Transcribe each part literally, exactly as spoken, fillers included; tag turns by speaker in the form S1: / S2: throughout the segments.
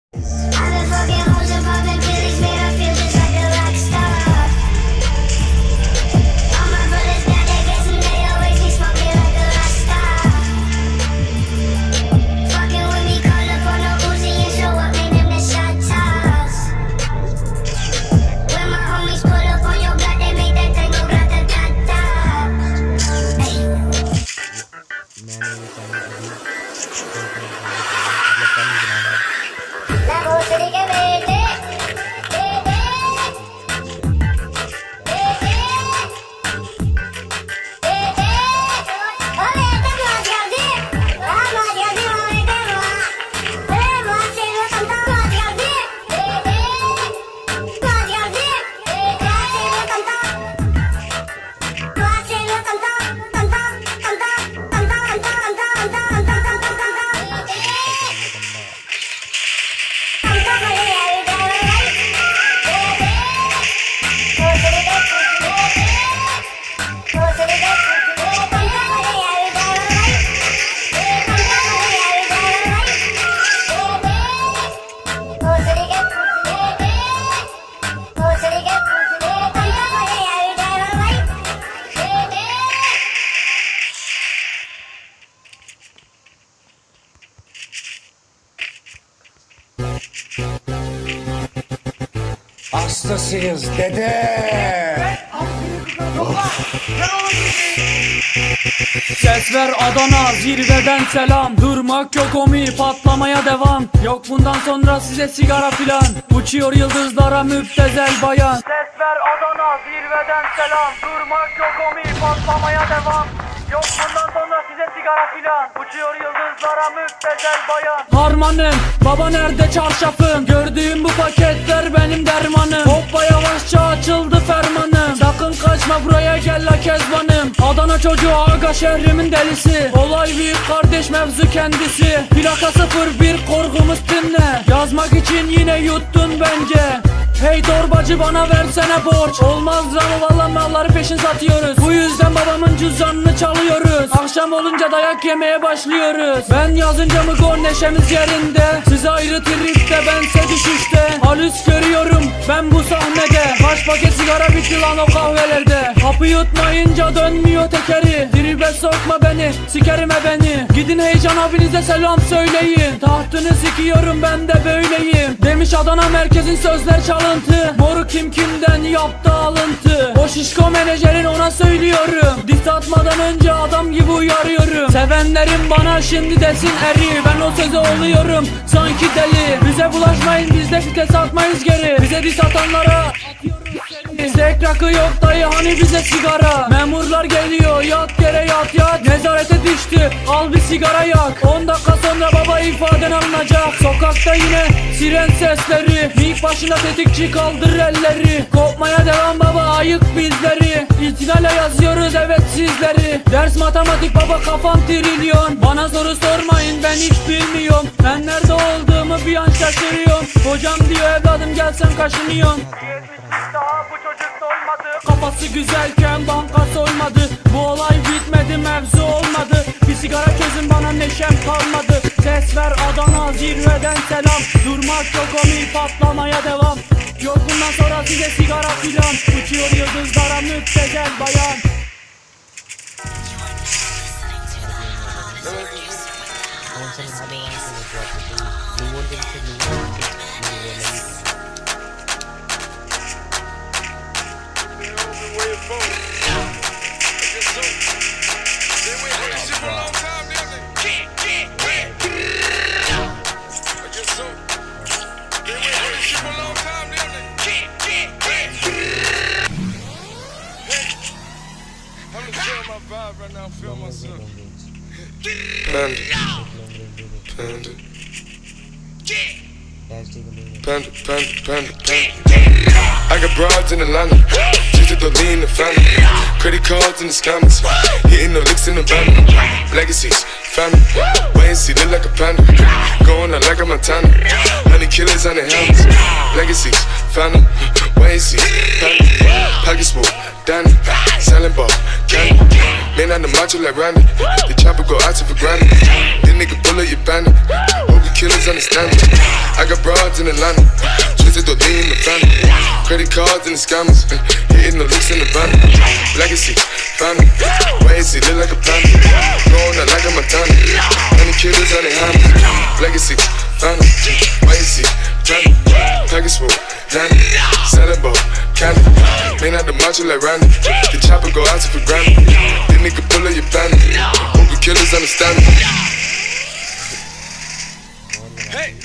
S1: Hastasıyız dede.
S2: Ses ver Adana, zirveden selam. Durmak yok omi, patlamaya devam. Yok bundan sonra size sigara filan. Uçuyor yıldızlara müptezel bayan. Ses ver Adana, zirveden selam. Durmak yok omi, patlamaya devam. Yok bundan sonra size sigara filan. Uçuyor yıldızlara müptezel bayan. Harmanım, baba nerede çarşafım? Gördüğüm bu paketler benim dermanım. Hoppa yavaşça açıldı fermanım. Sakın kaçma buraya gel la kezbanım. Adana çocuğu aga şehrimin delisi. Olay büyük kardeş mevzu kendisi. Plaka sıfır bir korkumuz dinle. Yazmak için yine yuttun bence. Hey torbacı bana versene borç. Olmaz ama valla malları peşin satıyoruz. Bu yüzden babamın cüzdanını çalıyoruz. Akşam olunca dayak yemeye başlıyoruz. Ben yazınca mı gol neşemiz yerinde. Size ayrı tripte bense düşüşte. Halüs görüyorum ben bu sahnede. Kaç paket sigara bitti lan o kahvelerde. Hapı yutmayınca dönmüyor tekeri. Tribe sokma beni, sikerime beni. Gidin heyecan abinize selam söyleyin. Tahtını sikiyorum ben de böyleyim. Demiş Adana merkezin sözler çalın. Moru kim kimden yaptı alıntı. O şişko menajerin ona söylüyorum. Diss atmadan önce adam gibi uyarıyorum. Sevenlerim bana şimdi desin eri. Ben o söze oluyorum sanki deli. Bize bulaşmayın biz de fites atmayız geri. Bize diss atanlara Sek rakı yok dayı hani bize sigara. Memurlar geliyor yat yere yat yat. Nezarete düştü al bir sigara yak. On dakika sonra baba ifaden alınacak. Sokakta yine siren sesleri. Mik başında tetikçi kaldır elleri. Kopmaya devam baba ayık bizleri. İhtilale yazıyoruz evet sizleri. Ders matematik baba kafam trilyon. Bana soru sormayın ben hiç bilmiyorum. Ben nerede olduğumu bir an şaşırıyorum. Hocam diyor evladım gelsen kaşınıyorsun. Daha bu çocuk dolmadı. Kafası güzelken banka soymadı. Bu olay bitmedi mevzu olmadı. Bir sigara çözün bana neşem kalmadı. Ses ver Adana zirveden selam. Durmak yok omi patlamaya devam. Yok bundan sonra size sigara filan. Uçuyor yıldızlara müptezel bayan.
S3: Panda, panda, panda, panda, panda, panda. I got broads in Atlanta, just to the lean the family. Credit cards in the scammers, hitting the licks in the van. Legacies, family, wait and see, look like a panda. Going out like a Montana, honey killers on the helmets. Legacies, family, wait and see, family. Pockets full, Danny, selling ball, candy. Man on the macho like Randy, the chopper go out to for granted. This nigga bullet, you bandit. killers understand me. I got broads in Atlanta, twisted or lean in the family. Credit cards and the scammers, hitting the licks in the van. Legacy, family, why is he look like a planet? Going out like a Montana, honey killers on their hands. Legacy, family, why is he planet? Package full, Danny, selling ball, candy. Man out the macho like Randy, the chopper go out to for granted. This nigga pull up your planet, hope the killers understand me. Hey.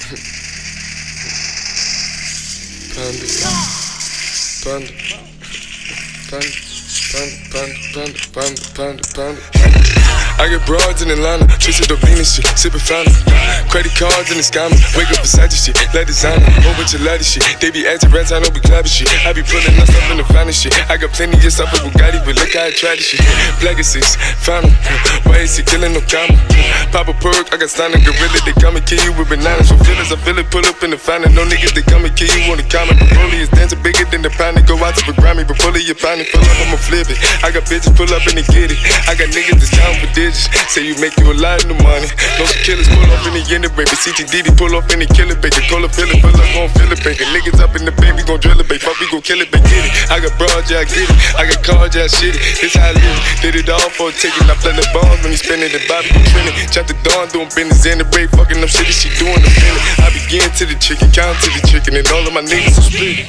S3: Panda, panda, panda, panda, panda, panda, panda, panda, panda. I get broads in Atlanta, twisted up lean and shit, sippin' fountain. Credit cards in the scammers, wake up beside your shit, let designer, whole bunch of lattice shit. They be acting rats, I don't be clapping shit. I be pulling us up in the finest shit. I got plenty of stuff with Bugatti, but look how I tried this shit. Legacies, fountain, why is he killing no comma? Pop a perk, I got stunning gorilla, they come and kill you with bananas. For feelings, I feel it, pull up in the fountain. No niggas, they come and kill you on the comment. But Broly is dancing bigger than the pound. Go out to the Grammy, but pull it, your pound, pull up, I'ma flip it. I got bitches, pull up and they get it. I got niggas that's down for digits. Say you make you a lot of the money. No killers pull off in the end of baby. C T D D pull off in the killer baby. Call up, fill it, pull up, gon' fill it, baby. Niggas up in the baby, gon' drill it, baby. Fuck, we gon' kill it, baby. Get it. I got broad, yeah, I get it. I got cards, yeah, I shit it. This how I live. Did it all for a ticket. I play the bombs when he spinning the Bobby, gon' spin it. Chop the dawn, doing business in the break. Fucking up shit, she doing the feeling. I begin to the chicken, count to the chicken, and all of my niggas are split.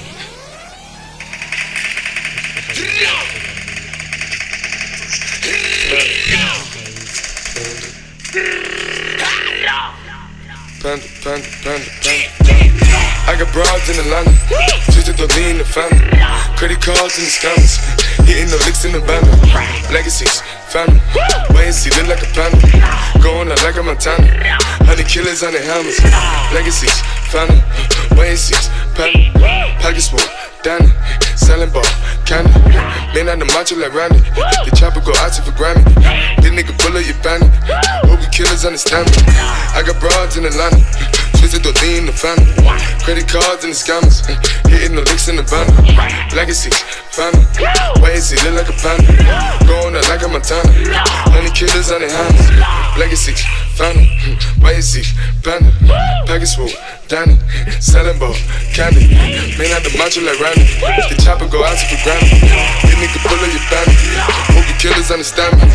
S3: Panda, panda, panda, panda. I got broads in Atlanta, twisted or lean in the family. Credit cards in the scammers, hitting the licks in the band. Legacies, family, why is he look like a panda? Going out like a Montana, honey killers on their hammers. Legacies, family, why is he panda? Package full, Danny, selling ball, candy. Man out the macho like Randy, the chopper go out to for Grammy. This nigga pull up your bandit, hope the killers understand me. I got broads in Atlanta, twisted or lean in the family. Credit cards and the scammers, hitting the licks in the van. Legacy, family, why is he look like a panda? Going out like a Montana, honey killers on their hands. Legacy, family, why is he panda? Package full, Danny, selling ball, candy. Man out the macho like Randy, the chopper go out to for granted. This nigga pull up your bandit, hope the killers understand me.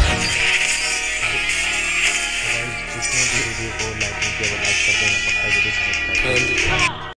S3: Panda.